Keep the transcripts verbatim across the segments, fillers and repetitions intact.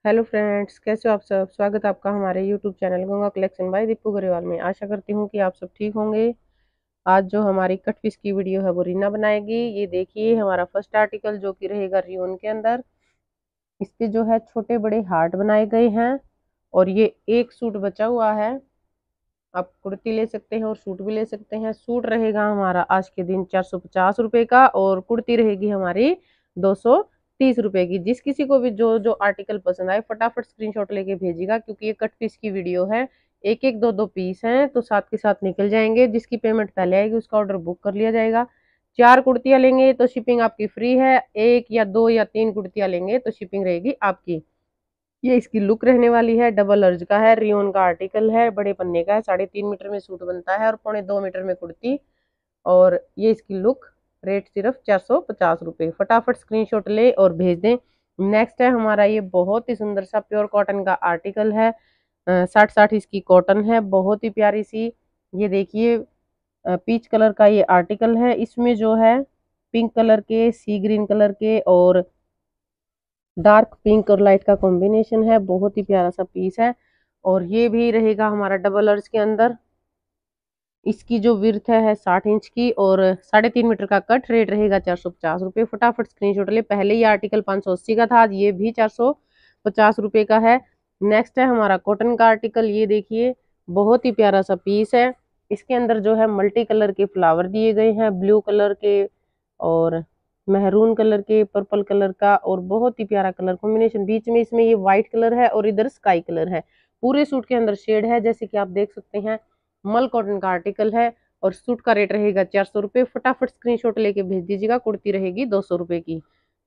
Hello friends, कैसे हो आप सब। स्वागत है आपका हमारे YouTube channel Ganga collection by Deepu Grewal में। आशा करती हूँ कि आप सब ठीक होंगे। आज जो हमारी कट पीस की वीडियो है वो रीना बनाएगी। ये देखिए हमारा फर्स्ट आर्टिकल जो कि रहेगा रियोन के अंदर। इस पे जो है छोटे बड़े हार्ट बनाए गए हैं और ये एक सूट बचा हुआ है। आप कुर्ती ले सकते हैं और सूट भी ले सकते हैं। सूट रहेगा हमारा आज के दिन चार सौ पचास रुपए का और कुर्ती रहेगी हमारी दो सौ तीस रुपए की। जिस किसी को भी जो जो आर्टिकल पसंद आए फटाफट स्क्रीनशॉट लेके भेजिएगा, क्योंकि ये कट पीस की वीडियो है। एक एक दो दो पीस हैं तो साथ के साथ निकल जाएंगे। जिसकी पेमेंट पहले आएगी उसका ऑर्डर बुक कर लिया जाएगा। चार कुर्तियां लेंगे तो शिपिंग आपकी फ्री है। एक या दो या तीन कुर्तियां लेंगे तो शिपिंग रहेगी आपकी। ये इसकी लुक रहने वाली है। डबल अर्ज का है, रियोन का आर्टिकल है, बड़े पन्ने का है। साढ़े तीन मीटर में सूट बनता है और पौने दो मीटर में कुर्ती। और ये इसकी लुक। रेट सिर्फ चार सौ पचास रुपये। फटाफट स्क्रीनशॉट ले और भेज दें। नेक्स्ट है हमारा ये बहुत ही सुंदर सा प्योर कॉटन का आर्टिकल है। साठ साठ इसकी कॉटन है, बहुत ही प्यारी सी। ये देखिए पीच कलर का ये आर्टिकल है। इसमें जो है पिंक कलर के, सी ग्रीन कलर के और डार्क पिंक और लाइट का कॉम्बिनेशन है। बहुत ही प्यारा सा पीस है और ये भी रहेगा हमारा डबल अर्ज के अंदर। इसकी जो विर्थ है साठ इंच की और साढ़े तीन मीटर का कट। रेट रहेगा चार सौ पचास रुपये। फटाफट स्क्रीनशॉट ले। पहले ये आर्टिकल पाँच सौ अस्सी का था, आज ये भी चार सौ पचास रुपये का है। नेक्स्ट है हमारा कॉटन का आर्टिकल। ये देखिए बहुत ही प्यारा सा पीस है। इसके अंदर जो है मल्टी कलर के फ्लावर दिए गए हैं, ब्लू कलर के और मेहरून कलर के, पर्पल कलर का और बहुत ही प्यारा कलर कॉम्बिनेशन। बीच में इसमें ये व्हाइट कलर है और इधर स्काई कलर है। पूरे सूट के अंदर शेड है, जैसे कि आप देख सकते हैं। मल कॉटन का आर्टिकल है और सूट का रेट रहेगा चार सौ रुपये। फटाफट स्क्रीनशॉट लेके भेज दीजिएगा। कुर्ती रहेगी दो सौ रुपये की।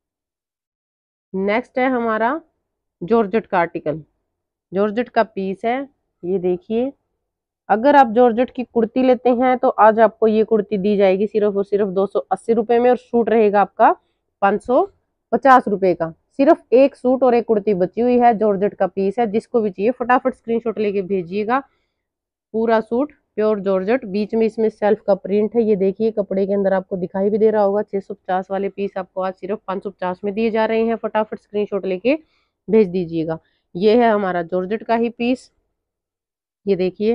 नेक्स्ट है हमारा जॉर्जेट का आर्टिकल। जॉर्जेट का पीस है। ये देखिए अगर आप जॉर्जेट की कुर्ती लेते हैं तो आज आपको ये कुर्ती दी जाएगी सिर्फ और सिर्फ दो सौ अस्सी रुपये में और सूट रहेगा आपका पाँच सौ पचास रुपये का। सिर्फ एक सूट और एक कुर्ती बची हुई है। जॉर्जेट का पीस है। जिसको भी चाहिए फटाफट स्क्रीनशॉट लेके भेजिएगा। पूरा सूट प्योर जॉर्जेट, बीच में इसमें सेल्फ का प्रिंट है। ये देखिए कपड़े के अंदर आपको दिखाई भी दे रहा होगा। छह सौ पचास वाले पीस आपको आज सिर्फ पाँच सौ पचास में दिए जा रहे हैं। फटाफट स्क्रीनशॉट लेके भेज दीजिएगा। ये है हमारा जॉर्जेट का ही पीस। ये देखिए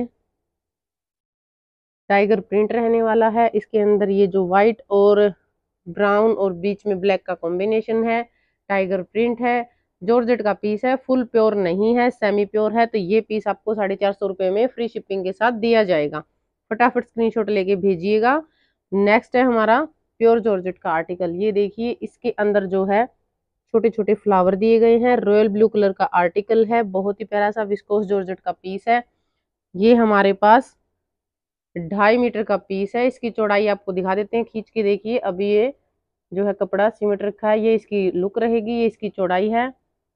टाइगर प्रिंट रहने वाला है। इसके अंदर ये जो व्हाइट और ब्राउन और बीच में ब्लैक का कॉम्बिनेशन है, टाइगर प्रिंट है। जॉर्जेट का पीस है, फुल प्योर नहीं है, सेमी प्योर है। तो ये पीस आपको साढ़े चार सौ रुपये में फ्री शिपिंग के साथ दिया जाएगा। फटाफट स्क्रीनशॉट लेके भेजिएगा। नेक्स्ट है हमारा प्योर जॉर्जेट का आर्टिकल। ये देखिए इसके अंदर जो है छोटे छोटे फ्लावर दिए गए हैं। रॉयल ब्लू कलर का आर्टिकल है। बहुत ही प्यारा सा विस्कोस जॉर्जेट का पीस है। ये हमारे पास ढाई मीटर का पीस है। इसकी चौड़ाई आपको दिखा देते हैं खींच के। देखिए अभी ये जो है कपड़ा सीमेंट रखा है। ये इसकी लुक रहेगी, ये इसकी चौड़ाई है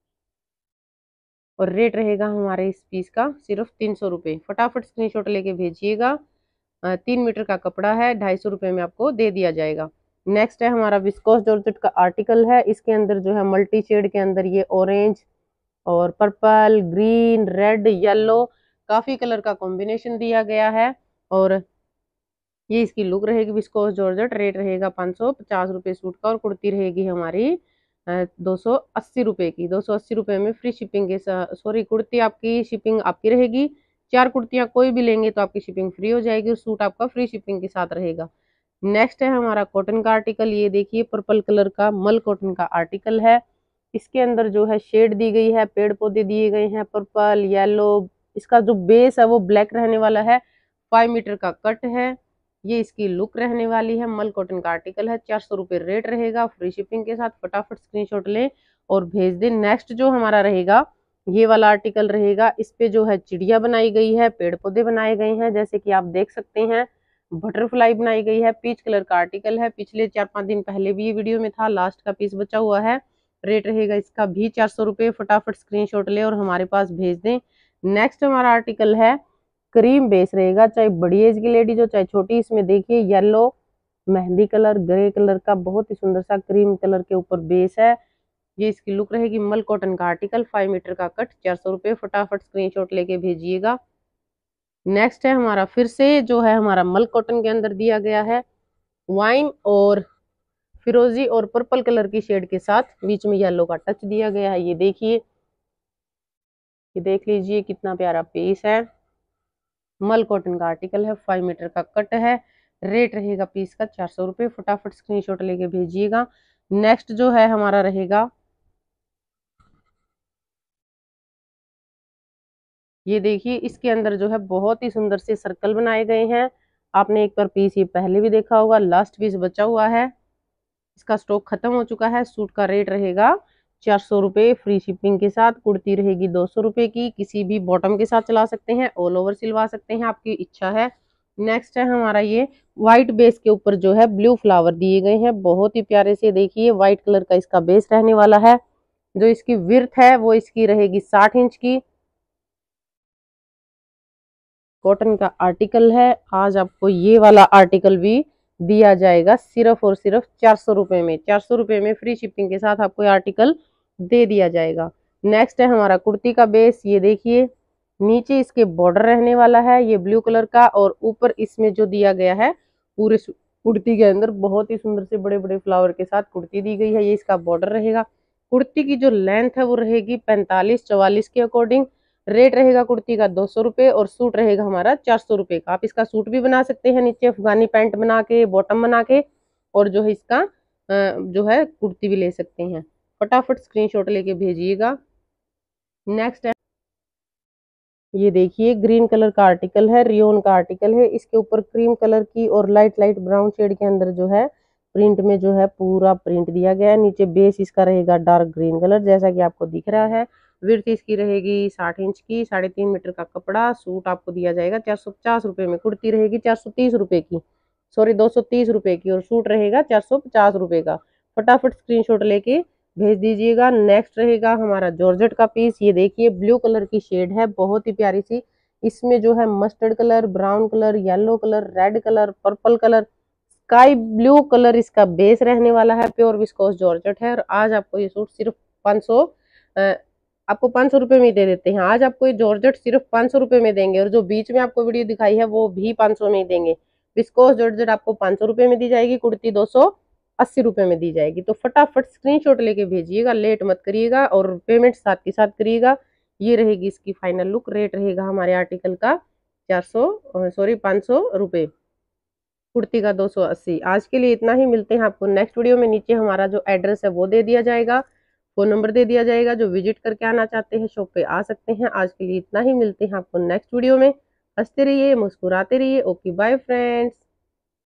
और रेट रहेगा हमारे इस पीस का सिर्फ तीन सौ रुपये। फटाफट स्क्रीनशॉट लेके भेजिएगा। तीन मीटर का कपड़ा है, ढाई सौ रुपये में आपको दे दिया जाएगा। नेक्स्ट है हमारा विस्कोस जॉर्जेट का आर्टिकल है। इसके अंदर जो है मल्टी शेड के अंदर ये ऑरेंज और पर्पल, ग्रीन, रेड, येलो काफी कलर का कॉम्बिनेशन दिया गया है और ये इसकी लुक रहेगी विस्कोस जॉर्जेट। रेट रहेगा पाँच सौ पचास रुपये सूट का और कुर्ती रहेगी हमारी दो सौ अस्सी रुपये की। दो सौ अस्सी रुपये में फ्री शिपिंग के साथ, सॉरी कुर्ती आपकी शिपिंग आपकी रहेगी। चार कुर्तियां कोई भी लेंगे तो आपकी शिपिंग फ्री हो जाएगी और सूट आपका फ्री शिपिंग के साथ रहेगा। नेक्स्ट है हमारा कॉटन का आर्टिकल। ये देखिए पर्पल कलर का मल कॉटन का आर्टिकल है। इसके अंदर जो है शेड दी गई है, पेड़ पौधे दिए गए हैं, पर्पल, येलो। इसका जो बेस है वो ब्लैक रहने वाला है। फाइव मीटर का कट है। ये इसकी लुक रहने वाली है। मल कॉटन का आर्टिकल है। चार सौ रुपये रेट रहेगा फ्री शिपिंग के साथ। फटाफट स्क्रीनशॉट लें और भेज दें। नेक्स्ट जो हमारा रहेगा ये वाला आर्टिकल रहेगा। इस पे जो है चिड़िया बनाई गई है, पेड़ पौधे बनाए गए हैं, जैसे कि आप देख सकते हैं। बटरफ्लाई बनाई गई है। पीच कलर का आर्टिकल है। पिछले चार पांच दिन पहले भी ये वीडियो में था। लास्ट का पीस बचा हुआ है। रेट रहेगा इसका भी चार सौ रुपये। फटाफट स्क्रीनशॉट ले और हमारे पास भेज दें। नेक्स्ट हमारा आर्टिकल है क्रीम बेस रहेगा, चाहे बड़ी एज की लेडीज हो चाहे छोटी। इसमें देखिए येलो, मेहंदी कलर, ग्रे कलर का बहुत ही सुंदर सा क्रीम कलर के ऊपर बेस है। ये इसकी लुक रहेगी। मल कॉटन का आर्टिकल, फाइव मीटर का कट, चार सौ रुपये। फटाफट स्क्रीनशॉट लेके भेजिएगा। नेक्स्ट है हमारा फिर से जो है हमारा मल कॉटन के अंदर दिया गया है वाइन और फिरोजी और पर्पल कलर की शेड के साथ बीच में येलो का टच दिया गया है। ये देखिए ये देख लीजिए कितना प्यारा पीस है, मल कॉटन का आर्टिकल है, फाइव मीटर का कट है। रेट रहेगा पीस का चार सौ रुपये। फटाफट स्क्रीनशॉट लेके भेजिएगा। नेक्स्ट जो है हमारा रहेगा, ये देखिए इसके अंदर जो है बहुत ही सुंदर से सर्कल बनाए गए हैं। आपने एक बार पीस ये पहले भी देखा होगा, लास्ट पीस बचा हुआ है, इसका स्टॉक खत्म हो चुका है। सूट का रेट रहेगा चार सौ रुपये फ्री शिपिंग के साथ। कुर्ती रहेगी दो सौ रुपये की, किसी भी बॉटम के साथ चला सकते हैं, ऑल ओवर सिलवा सकते हैं, आपकी इच्छा है। नेक्स्ट है हमारा ये व्हाइट बेस के ऊपर जो है ब्लू फ्लावर दिए गए हैं, बहुत ही प्यारे से। देखिए व्हाइट कलर का इसका बेस रहने वाला है। जो इसकी विर्थ है वो इसकी रहेगी साठ इंच की। कॉटन का आर्टिकल है। आज आपको ये वाला आर्टिकल भी दिया जाएगा सिर्फ और सिर्फ चार सौ रुपए में। चार सौ रुपए में फ्री शिपिंग के साथ आपको ये आर्टिकल दे दिया जाएगा। नेक्स्ट है हमारा कुर्ती का बेस। ये देखिए नीचे इसके बॉर्डर रहने वाला है ये ब्लू कलर का, और ऊपर इसमें जो दिया गया है पूरे कुर्ती के अंदर बहुत ही सुंदर से बड़े बड़े फ्लावर के साथ कुर्ती दी गई है। ये इसका बॉर्डर रहेगा। कुर्ती की जो लेंथ है वो रहेगी पैंतालीस चवालीस के अकॉर्डिंग। रेट रहेगा कुर्ती का दो सौ रुपये और सूट रहेगा हमारा चार सौ रुपये का। आप इसका सूट भी बना सकते हैं, नीचे अफगानी पैंट बना के, बॉटम बना के, और जो है इसका जो है कुर्ती भी ले सकते हैं। फटाफट स्क्रीनशॉट लेके भेजिएगा। नेक्स्ट है ये देखिए ग्रीन कलर का आर्टिकल है, रियोन का आर्टिकल है। इसके ऊपर क्रीम कलर की और लाइट लाइट ब्राउन शेड के अंदर जो है प्रिंट में जो है पूरा प्रिंट दिया गया है। नीचे बेस इसका रहेगा डार्क ग्रीन कलर जैसा कि आपको दिख रहा है। विड्थ इसकी रहेगी साठ इंच की, साढ़े तीन मीटर का कपड़ा। सूट आपको दिया जाएगा चार सौ पचास रुपये में। कुर्ती रहेगी चार सौ तीस रुपये की, सॉरी दो सौ तीस रुपये की, और सूट रहेगा चार सौ पचास रुपये का। फटाफट स्क्रीनशॉट लेके भेज दीजिएगा। नेक्स्ट रहेगा हमारा जॉर्जेट का पीस। ये देखिए ब्लू कलर की शेड है, बहुत ही प्यारी सी। इसमें जो है mustard colour, brown colour, yellow colour, red colour, purple colour, sky blue colour इसका बेस रहने वाला है। प्योर विस्कोस जॉर्जेट है। और आज आपको ये सूट सिर्फ पाँच सौ आपको पाँच सौ रुपये में दे देते हैं। आज आपको ये जॉर्जेट सिर्फ पाँच सौ रुपये में देंगे, और जो बीच में आपको वीडियो दिखाई है वो भी पाँच सौ में ही देंगे। विस्कोस जॉर्जेट आपको पाँच सौ रुपये में दी जाएगी, कुर्ती दो सौ अस्सी रुपये में दी जाएगी। तो फटाफट स्क्रीनशॉट लेके भेजिएगा, लेट मत करिएगा, और पेमेंट साथ के साथ करिएगा। ये रहेगी इसकी फाइनल लुक। रेट रहेगा हमारे आर्टिकल का चार सौ सॉरी पाँच सौ रुपये, कुर्ती का दो सौ अस्सी। आज के लिए इतना ही, मिलते हैं आपको नेक्स्ट वीडियो में। नीचे हमारा जो एड्रेस है वो दे दिया जाएगा, फोन नंबर दे दिया जाएगा। जो विजिट करके आना चाहते हैं शॉप पे आ सकते हैं। आज के लिए इतना ही, मिलते हैं आपको नेक्स्ट वीडियो में। हंसते रहिए, मुस्कुराते रहिए। Okay bye friends.